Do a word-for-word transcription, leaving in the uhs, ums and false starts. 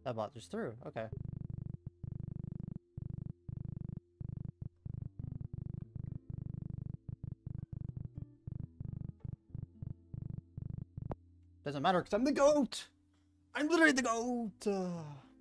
That bot just threw. Okay. Doesn't matter because I'm the GOAT! I'm literally the GOAT! Uh...